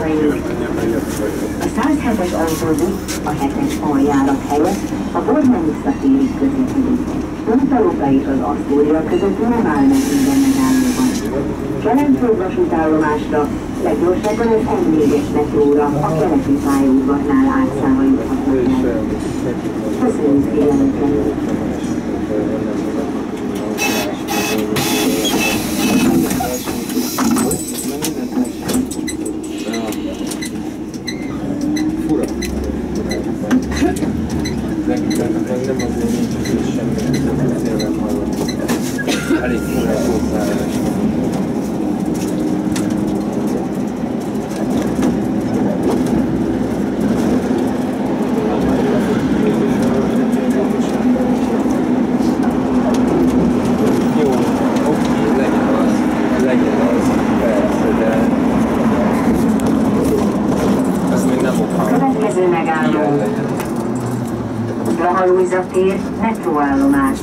állomásai. A 107-es autóbusz a 7-es aljárat helyett a Bornai visszatérig közlekedik. Puntalóka és az Asztória között nem áll meg minden megállóban. Kelenföld vasútállomásra leggyorsabban az M4-es metróra a keleti pályaudvarnál átszállva juthatnak el. Köszönjük figyelmüket! Fura. Nem azért nincs semmi, nem hallani. Elég fura hozzáállás. Blaha-Lujza tér, metróállomás.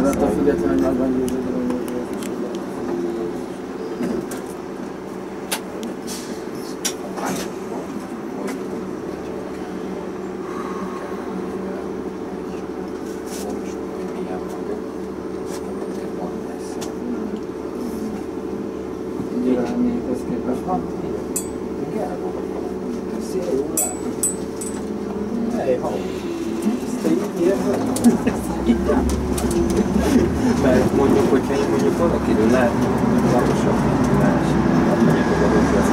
Mert mondjuk, hogyha én mondjuk valakiről lát, magasabb tudás, mondjuk az adott lesz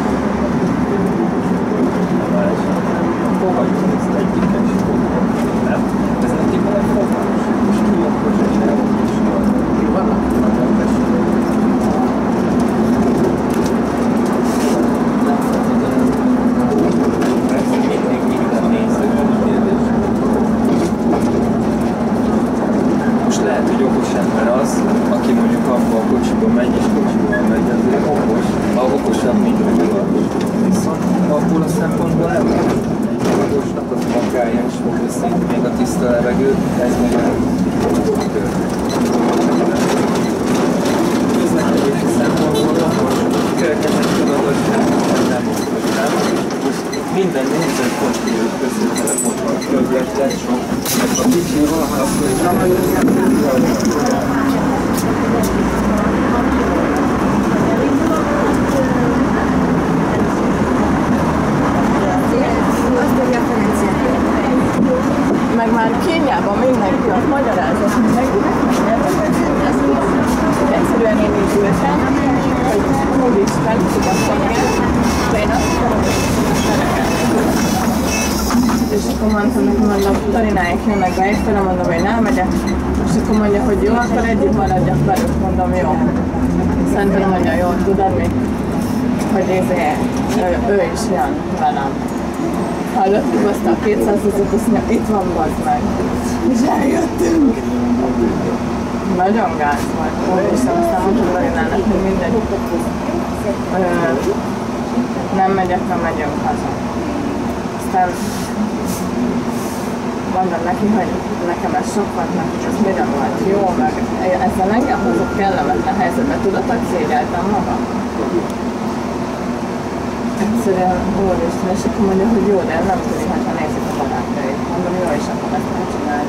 akkor hagyjuk ezt egyiket is fogom, nem? Ez nekik van egy fogalmas, és ki akkor se csinálom, és vannak nagyon tessék. Lehet, hogy okos ember az, aki mondjuk abban a kocsiban megy és kocsiban megy, azért okos, okosabb, mint magos. Viszont abból a szempontból nem magosnak az magája is fog veszni, még a tiszta levegő, ez meg a közlekedési szempontból okos, körkezet tudatosság, nem okos, nem? Minden négyzetpont közöttelefonban közvetlen sok, a kicsi valaha akkor is meg már Kéniában mindenki azt magyarázott, hogy egyszerűen én így ültem, hogy úristen, tudattam meg, de én azt és akkor mondtam nekem, hogy Tarináik jönnek be, és tőle mondom, hogy nem megyek, és akkor mondja, hogy jó, akkor együtt maradjak velük, mondom, jó. Szerintem mondja, jó, tudod mi? Hogy ő is jön velem. Hallott, hozta a 200-at, azt mondja, itt van, bazd meg. És eljöttünk. Nagyon gáz volt. Úristen, aztán mondtam Tarinának, hogy mindegy. Nem megyünk haza. Aztán mondom neki, hogy nekem ez sok volt, mert ez mire volt jó, meg ezzel engem hozott kellemetlen helyzetbe, tudatak szégyeltem magam. Egyszerűen úristen, és akkor mondja, hogy jó, de nem tudni, ha nézik a barátjait. Mondom, jó, és akkor ezt nem csinálni.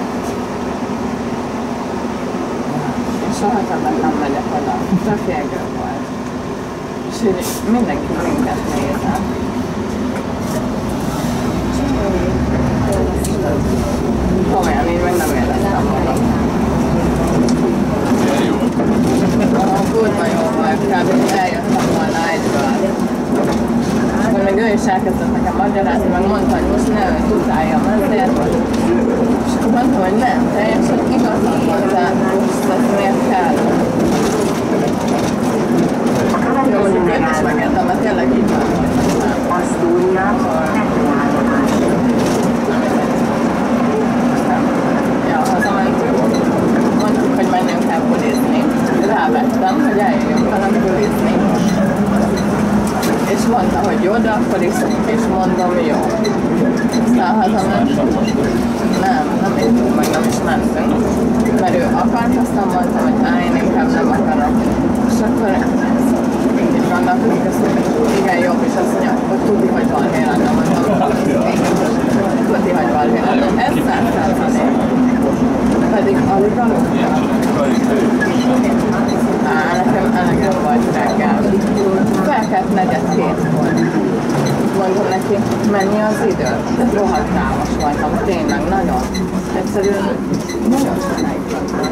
És soha többet nem megyek oda. Tök égő volt. És így mindenki minket nézem. Komolyan, így meg nem éreztem magam. Kurva jó volt, kb. Eljöttem volna egyből. Akkor még ő is elkezdett nekem magyarázni, meg mondta, hogy most ne őt utáljam ezért. És akkor mondtam, hogy nem, teljesen igazat hozzá, most ezt miért kell. Jó, mondjuk őt is megértem, mert tényleg így van. Asztória, metróállomás. Ja, hazamentünk. Mondtuk, hogy menjünk el bulizni. Rávettem, hogy eljöjjünk velem bulizni. És mondta, hogy jó, de akkor iszunk, és mondom, jó. Aztán hazamentünk. Nem értünk meg, nem is mentünk. Mert ő akart, aztán mondtam, hogy én inkább nem akarok. És akkor így gondoltuk, hogy igen, jobb, és azt mondja, hogy tudni, hogy van ki menni az idő. De rohadt rámos voltam, tényleg, nagyon. Egyszerűen nagyon sokáig voltam.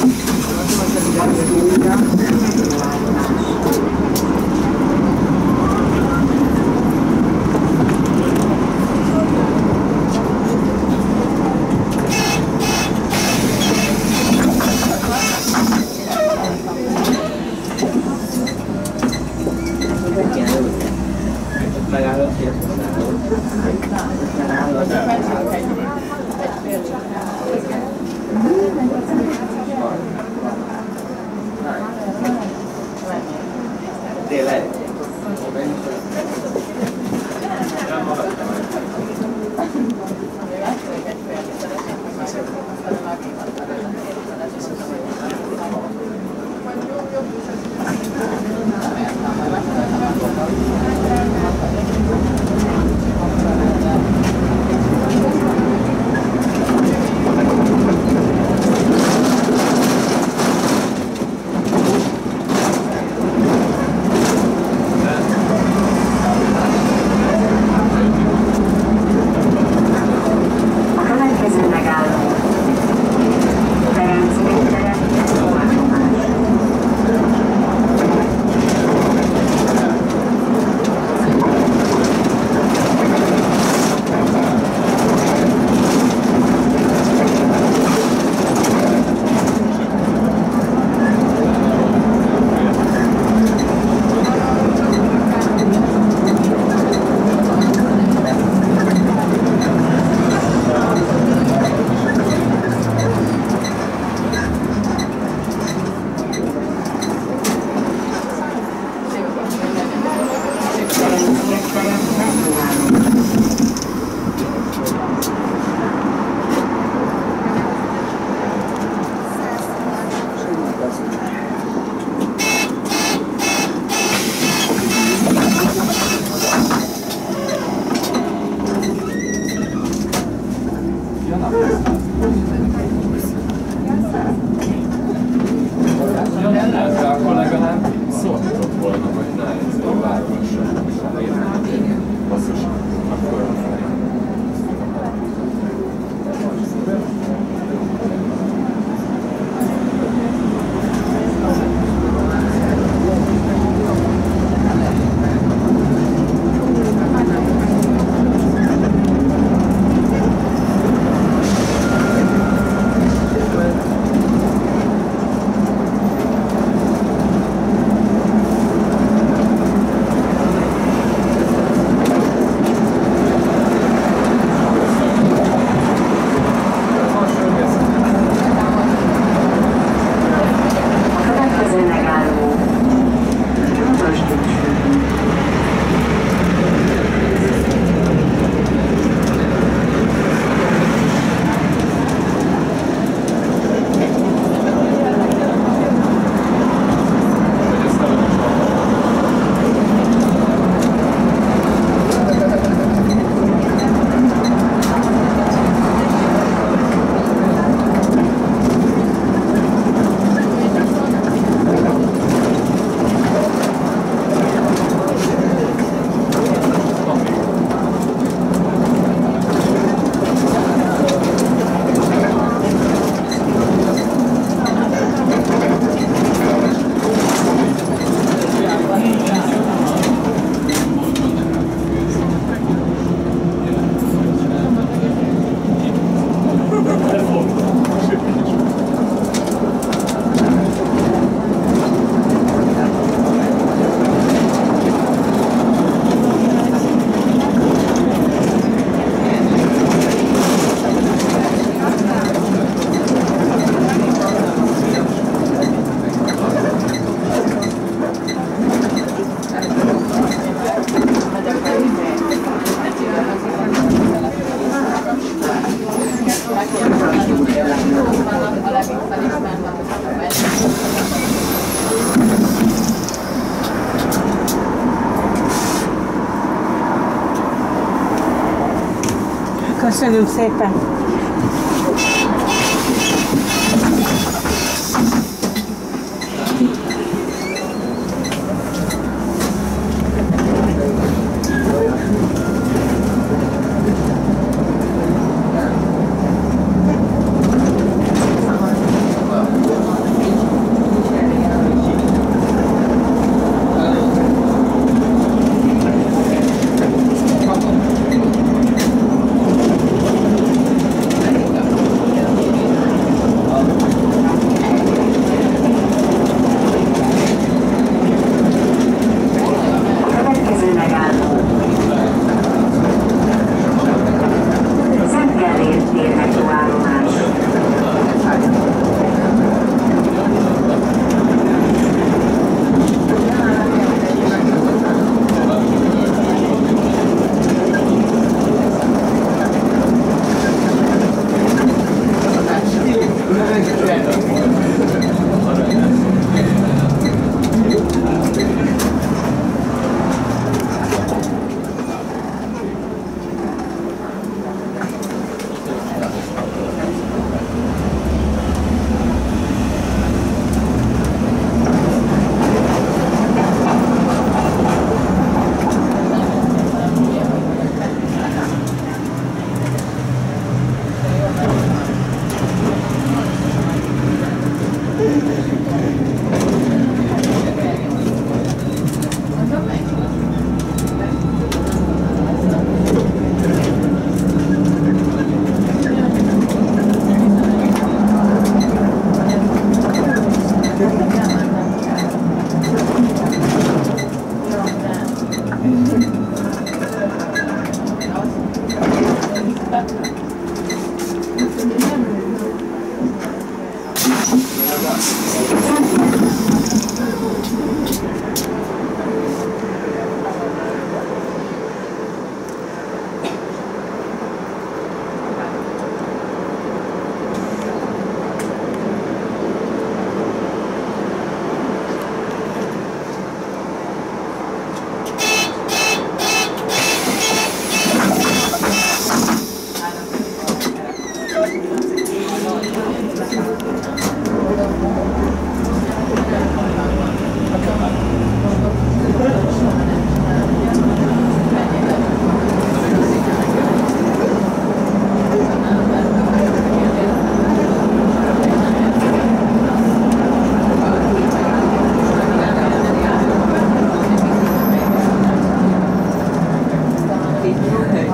Köszönjük szépen!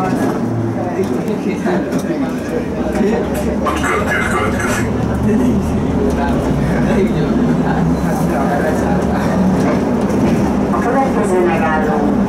A következő megálló